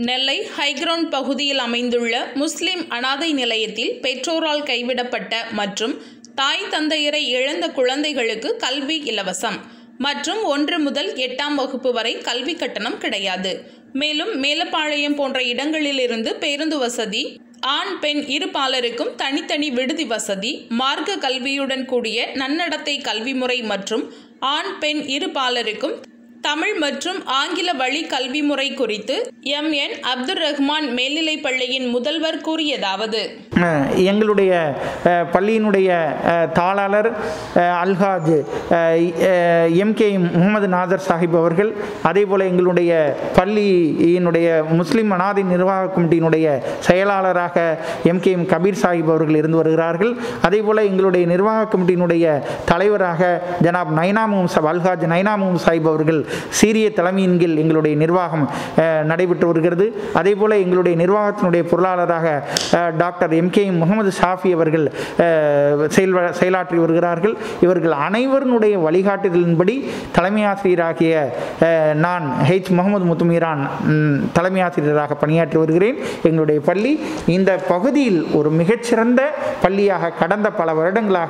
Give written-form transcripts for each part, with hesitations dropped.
நெல்லை High Ground பகுதியில் அமைந்துள்ள முஸ்லிம் அனாதை நிலையத்தில் பெற்றோரால் கைவிடப்பட்ட மற்றும் தாய் தந்தையரை இழந்த குழந்தைகளுக்கு கல்வி இலவசம் மற்றும் 1 முதல் 8ஆம் வகுப்பு வரை கல்வி கட்டணம் கிடையாது. மேலும் மேலப்பாளையம் போன்ற இடங்களிலிருந்து பேருந்து வசதி, ஆண் பெண் இரு பாலருக்கும் தனித்தனி விடுதி வசதி, மார்க்க கல்வியுடன் கூடிய நன்னடத்தை கல்வி முறை மற்றும் ஆண் பெண் இரு பாலருக்கும் தமிழ் மற்றும் ஆங்கில வழி கல்வி முறை குறித்து எம்.என். அப்துல் ரஹ்மான் மேல்நிலைப் பள்ளியின் முதல்வர் கூறியதாவது: எங்களுடைய பள்ளியினுடைய தாளாளர் அல்ஹாஜ் எம்.கே. முகமது நாதர் சாஹிப் அவர்கள், அதேபோல் எங்களுடைய பள்ளியினுடைய முஸ்லிம் அனாதை நிர்வாக கமிட்டியினுடைய செயலாளராக எம்.கே. கபீர் சாஹிப் அவர்கள் இருந்து வருகிறார்கள். அதேபோல் எங்களுடைய நிர்வாக கமிட்டியினுடைய தலைவராக ஜனாப் நைனா முகமது அல்ஹாஜ் நைனா முகமது சாஹிப் அவர்கள் சீரிய தலைமையின் கீழ் எங்களுடைய நிர்வாகம் நடைபெற்று வருகிறது. அதேபோல் எங்களுடைய நிர்வாகத்தினுடைய பொருளாளராக டாக்டர் எம்.கே. முகமது ஷாஃபி அவர்கள் செயலாற்றி வருகிறார்கள். இவர்கள் அனைவருடைய வழிகாட்டுதலின்படி தலைமை ஆசிரியராகிய நான் ஹெச் முகமது முத்துமீரான் தலைமை ஆசிரியராக பணியாற்றி வருகிறேன். எங்களுடைய பள்ளி இந்த பகுதியில் ஒரு மிகச்சிறந்த பள்ளியாக கடந்த பல வருடங்களாக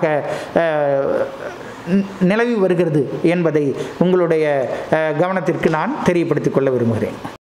நிலவி வருகிறது என்பதை உங்களுடைய கவனத்திற்கு நான் தெரியப்படுத்திக் கொள்ள விரும்புகிறேன்.